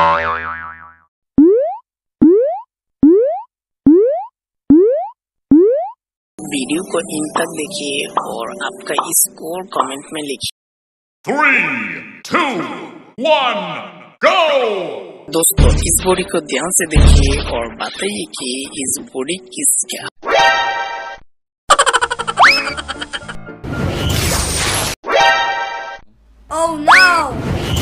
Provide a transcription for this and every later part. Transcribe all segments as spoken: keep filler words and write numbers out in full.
Video को इन तक देखिए और आपका स्कोर कमेंट में लिखिए। Three, two, one, go! दोस्तों इस बॉडी को ध्यान से देखिए और बताइए कि इस बॉडी किसका। Oh no!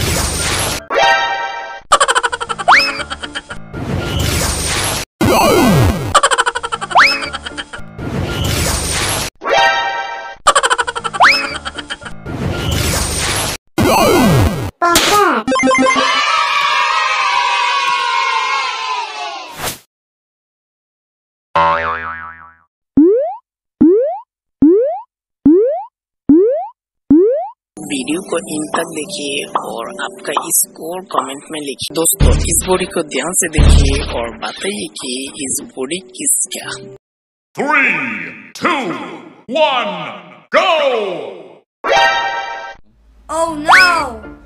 वीडियो को इन तक देखिए और आपका स्कोर कमेंट में लिखिए। दोस्तों इस बॉडी को ध्यान से देखिए और बताइए कि इस बॉडी किसका। Three, two, one, go! Oh no!